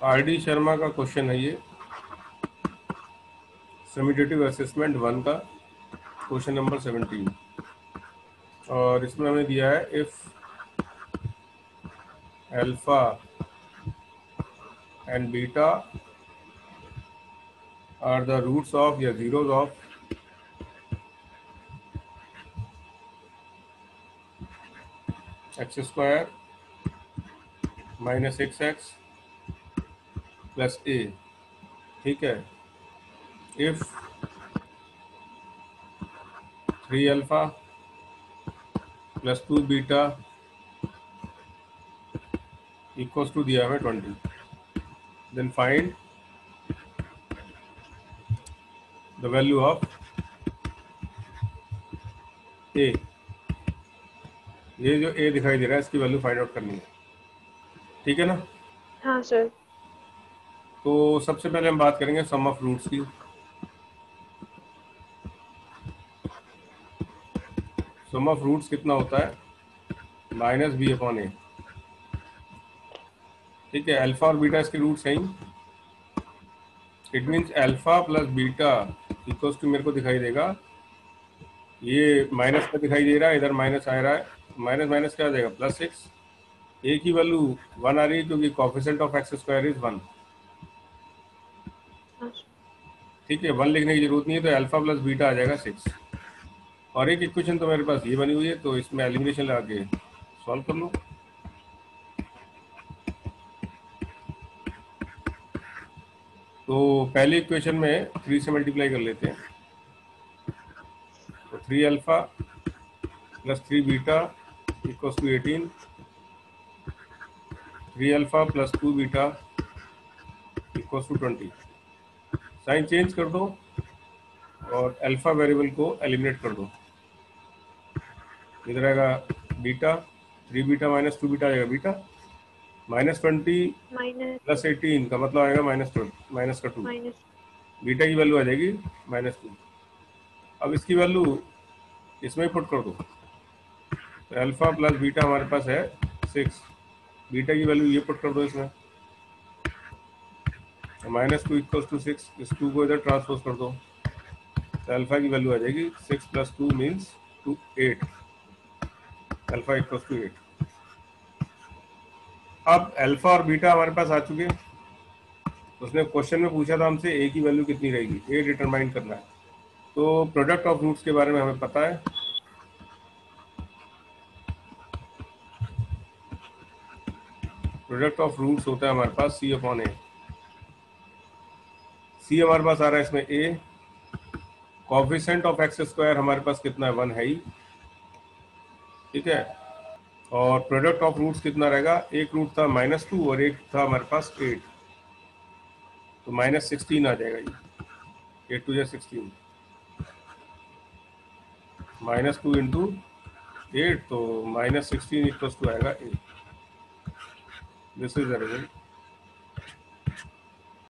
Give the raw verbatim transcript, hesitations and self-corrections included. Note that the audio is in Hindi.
आर डी शर्मा का क्वेश्चन है ये, समिटेटिव असेसमेंट वन का क्वेश्चन नंबर सेवनटीन, और इसमें हमें दिया है if alpha and beta are the roots of या zeros of X square minus X X plus A. ठीक है, if three alpha plus two beta equals to दिया हमें twenty, then find the value of A. ये जो ए दिखाई दे रहा है इसकी वैल्यू फाइंड आउट करनी है, ठीक है ना? हाँ सर। तो सबसे पहले हम बात करेंगे सम ऑफ रूट्स की। सम ऑफ रूट्स कितना होता है? Minus B upon A. ठीक है, अल्फा और बीटा इसके रूट्स हैं। It means alpha plus beta equals to, मेरे को दिखाई देगा ये माइनस का दिखाई दे रहा है, इधर माइनस आ रहा है, माइनस माइनस क्या आ जाएगा प्लस सिक्स। ए की वैल्यू वन आ रही है क्योंकि coefficient of X square is one. ठीक है, वन लिखने की जरूरत नहीं है, तो अल्फा प्लस बीटा आ जाएगा सिक्स। और एक इक्वेशन तो मेरे पास ये बनी हुई है, तो इसमें एलिमिनेशन लगा के सॉल्व कर लो। तो पहली इक्वेशन में थ्री से मल्टीप्लाई कर लेते हैं, तो three alpha plus three beta equals to eighteen, three alpha plus two beta equals to twenty. Sign change कर दो और अल्फा वेरिएबल को एलिमिनेट कर दो। इधर आएगा beta, three beta minus two beta आएगा beta, minus twenty plus eighteen का मतलब आएगा माइनस ट्वेंटी, माइनस का टू, बीटा की वैल्यू आ जाएगी माइनस टू। अब इसकी वैल्यू इसमें पुट कर दो, तो अल्फा प्लस बीटा हमारे पास है सिक्स, बीटा की वैल्यू ये पुट कर दो इसमें, minus two equals to six, इस टू को इधर ट्रांसपोज कर दो, तो अल्फा की वैल्यू आ जाएगी six plus two means two eight, alpha equals to eight. अब अल्फा और बीटा हमारे पास आ चुके, उसने क्वेश्चन में पूछा था हमसे ए की वैल्यू कितनी रहेगी, ए डिटरमाइन करना है। तो प्रोडक्ट ऑफ रूट्स के बारे में हमें पता है, प्रोडक्ट ऑफ रूट्स होता है हमारे पास सी अपॉन ए। सी हमारे पास आ रहा है इसमें A, coefficient of X square हमारे पास कितना है, वन है ही। ठीक है, और प्रोडक्ट ऑफ रूट्स कितना रहेगा, एक रूट था माइनस टू और एक था हमारे पास एट, तो माइनस सिक्सटीन आ जाएगा ये, एट टू या sixteen, minus two into eight, तो माइनस सिक्सटीन इक्वल्स टू आएगा eight. This is the result.